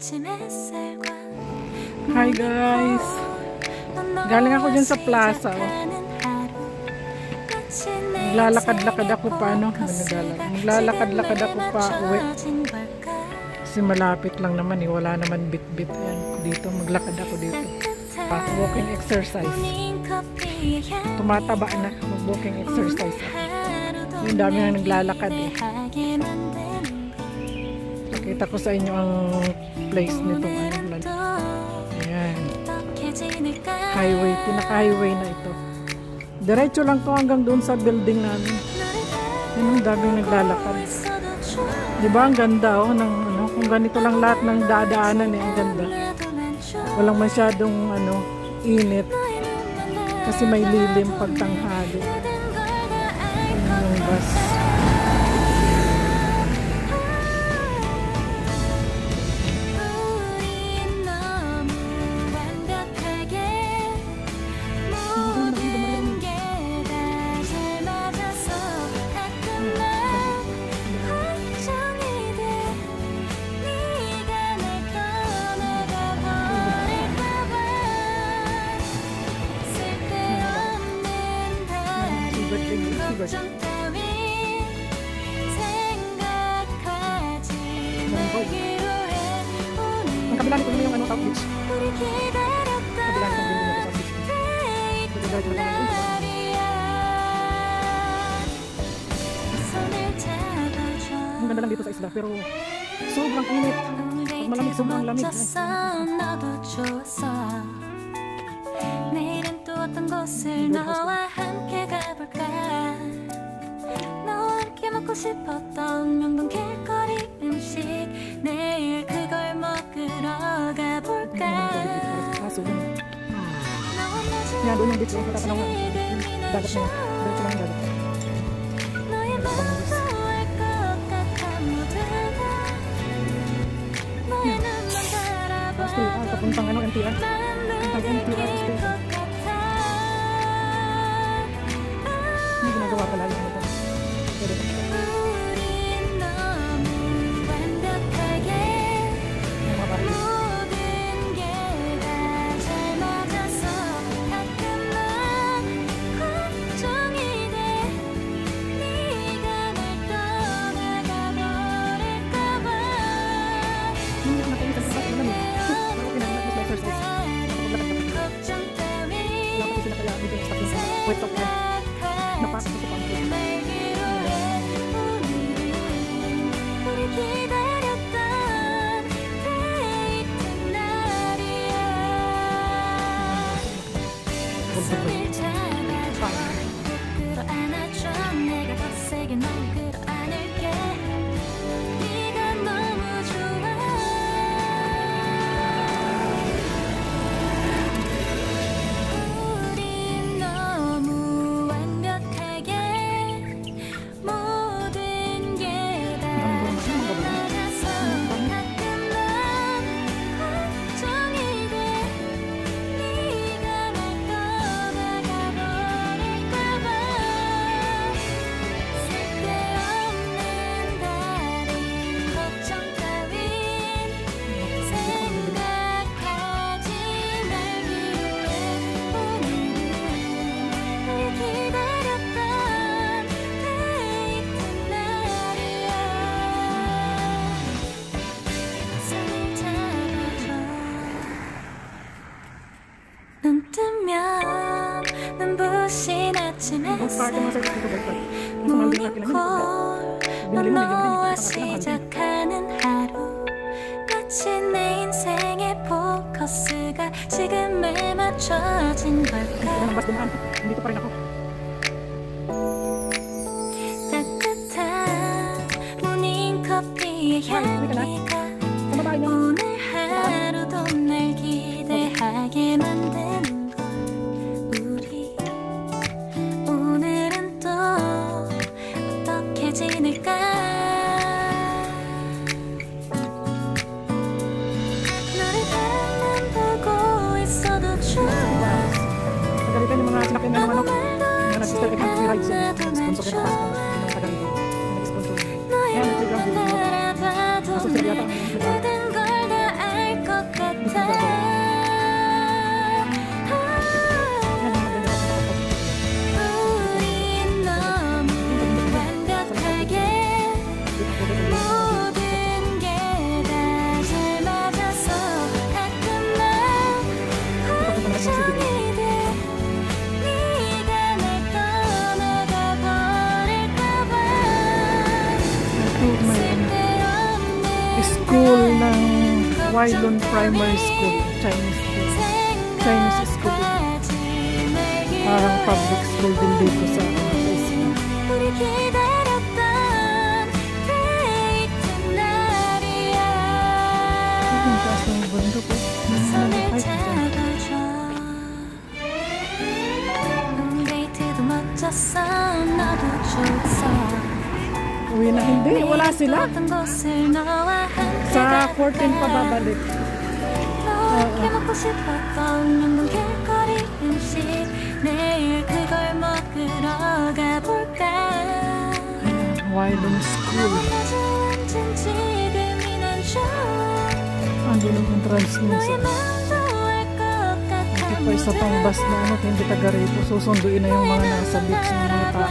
Hi guys! Galing ako dyan sa plaza. Naglalakad-lakad ako pa, no? Naglalakad-lakad ako pa uwi. Kasi malapit lang naman eh. Wala naman bit-bit. Ayan, dito. Maglakad ako dito. Walking exercise. Tumataba na. Mag-walking exercise ako. Yung dami na naglalakad eh. Pakita ko sa inyo ang place nitong ano. Ayan. Highway. Pinaka-highway na ito. Diretso lang to hanggang doon sa building namin. Yun ang daming naglalakad. Diba ang ganda oh, ng, ano, kung ganito lang lahat ng dadaanan eh, ang ganda. Walang masyadong ano, init. Kasi may lilim pagtanghali. Yun yung bus. Ang kabilang ko naman yung ano, South Beach. Kabilang ko naman yung South Beach. Ang ganda lang dito sa isla, pero sobrang init. Pag malamig, sobrang lamig. 내일은 또 어떤 곳을 너와 함께 가볼까 너와 함께 먹고 싶었던 명동 길거리 음식 내일 그걸 먹으러 가볼까 너의 모습이 너의 마음을 것 같아 모두가 너의 눈만 바라봐 ginagawa ka lalo nito. 우린 너무 완벽하게 모든 게 다 잘 맞아서 가끔만 걱정이 돼 네가 날 떠나가 버릴까봐 걱정 따위 napasok ko sa pangkit. 우리 기다렸던 데이트 날이야 손을 잡아줘 끌어안아줘 내가 더 세게 널 끌어안을게 네가 너무 좋아 눈 뜨면 눈부신 아침 햇살 무늬콜 넌 너와 시작하는 하루 마치 내 인생의 포커스가 지금에 맞춰진 걸까 따뜻한 모닝커피의 향기가 오늘 하루도 날 기대하게 만드는 걸 우리 오늘은 또 어떻게 지낼까 너를 바라만 보고 있어도 좋아 아무 말도 하지 않아도 난 좋아 너의 눈만 바라봐도 모든 걸 다 알 may school ng Wailon Primary School, Chinese school. Parang public school din dito sa isla. Ang taas ng bundok po. Uwi na hindi, wala sila. Sa 14 pa babalik. Wailon School. Ando lang yung entrance niya. Ito pa isa pang bus na ano, hindi taga rito. Susunduin na yung mga nasa beach ng mga tao.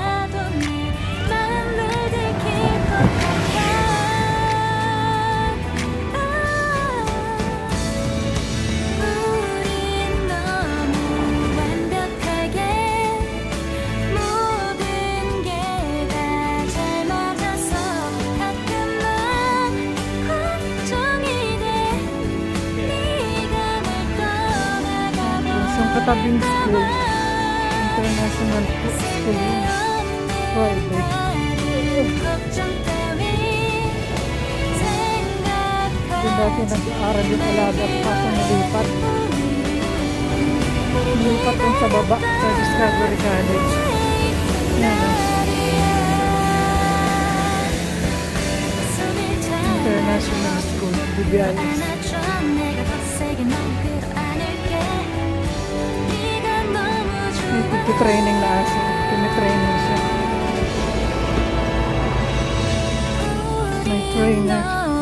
Yung katabing school, international school, private. Doon dati nag-aaral yung alaga kaso nilipat. Nilipat yung sa baba sa Discovery College. Yan. International school, DBIS. Training na asa. Tinitraining siya. May trainer.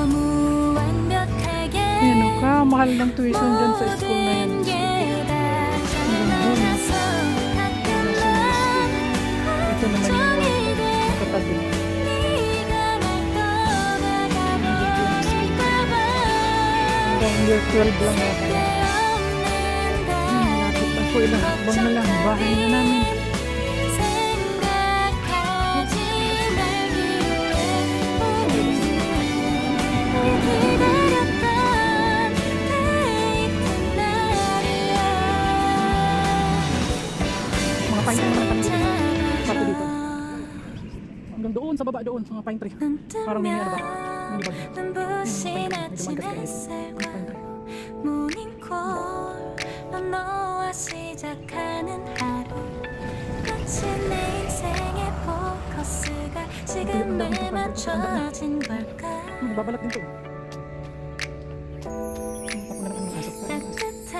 Yan o ka. Mahal ng tuition dyan sa school na yan. Ito naman yung katabi. Hanggang year 12 lang natin. Ilang hakbang na lang, bahay na namin. Mga pine tree naman kami dito. Sapo dito. Hanggang doon, sa baba doon, mga pine tree. Parang may ano ba? May libag. Yung mga pine tree, may dumagas kayo. Mga pine tree. 시작하는 하루 끝이 내 인생의 포커스가 지금에 맞춰진 걸까 babalak din to. 따뜻한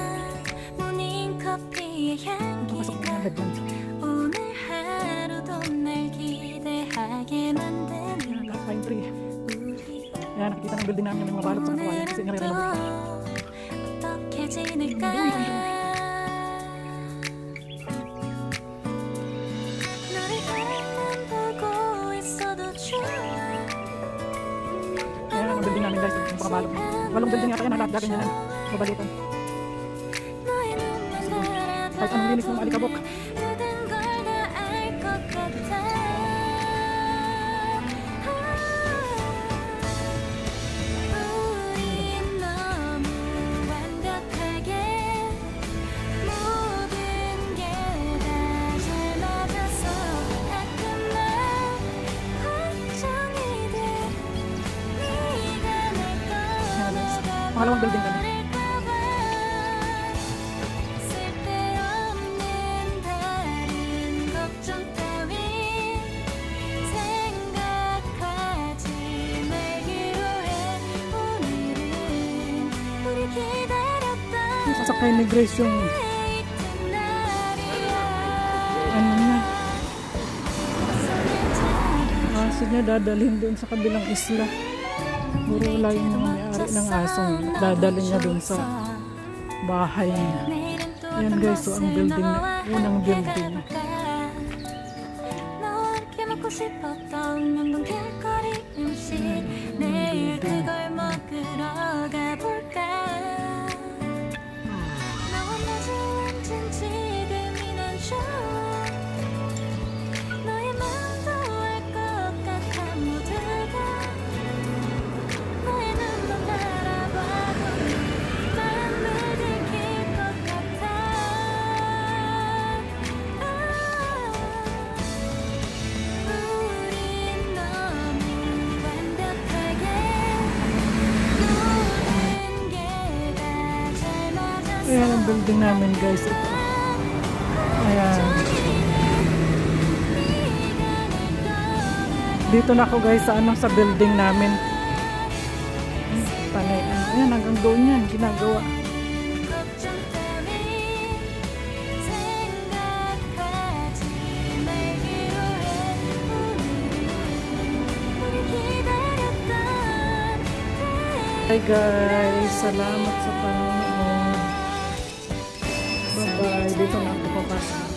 모닝커피의 향기가 오늘 하루도 날 기대하게 만드는 pine tree. Yan, nakikita ng building namin yung mga balot sa kawayan kasi nire-renovate. 어떻게 지낼까 Pakabalot. Walong building yata yan, lahat gagawin yan. Mabalitan. Kahit anong linis ng alikabok. Pangalawang building kami. Sasakay ni Grace yung ano na aso niya dadalhin doon sa kabilang isla. Puro wala yung mga may-ari ng asong dadalhin niya doon sa bahay niya. Yan guys, so ang building na unang building. building namin guys. Ito. Ayan. Dito na ako guys sa sa building namin. Panay. Ayan, hanggang doon yan. Ginagawa. Hi guys, salamat sa panonood. Bye bye. Dito na ako papasok.